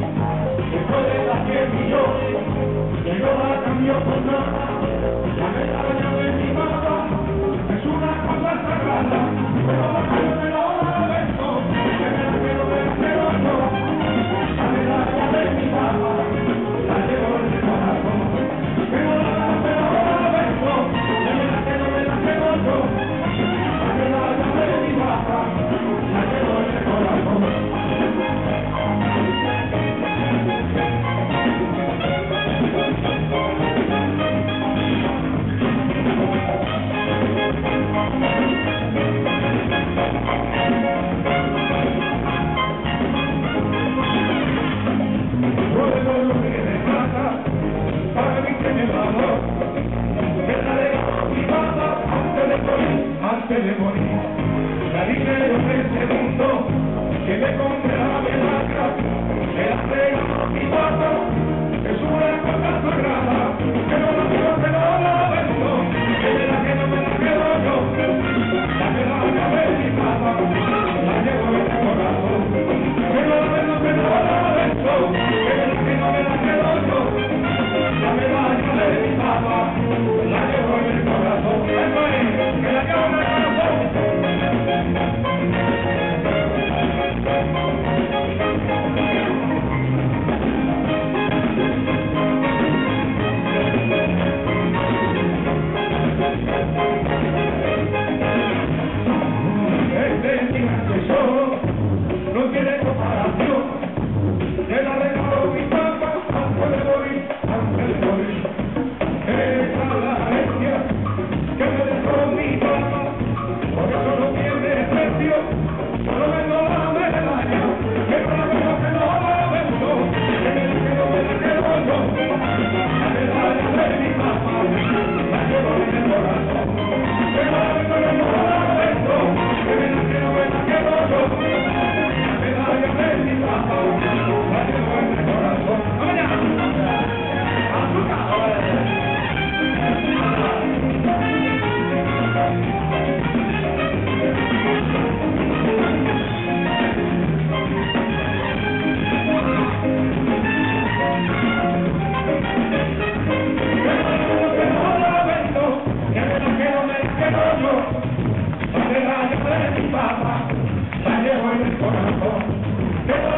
Después de la que yo, que no la cambió por nada, la medalla de mi mamá es una cosa sagrada, pero la que me lo lamento, que me la quiero ver, pero no, la medalla de mi mamá la llevo en el corazón, que no la lamento, que me la quiero yo, la medalla de mi mamá la llevo en el corazón. Antes de morir, la dinero en este mundo, que me compre la medalla, que la traiga mi papá, es una cosa sagrada, que no la quiero, que no la vendo, que me la quedo, me la quedo yo, la medalla de mi papá, la llevo en el corazón, que no la vendo, que no la vendo, que me la quedo, me la quedo yo, la medalla de mi papá, la llevo en el corazón, eso es, que la llevo en el corazón. No tiene comparación, que la regalo mi papá antes de morir, esa es la herencia que me dejó mi papá, por eso no tiene precio, solo vendo la medalla, que no la vendo, que no la vendo, que me la quedo yo, la medalla de mi papá, la llevo en el corazón, que no la vendo, que no la vendo, que me la quedo yo. La llevo en el corazón.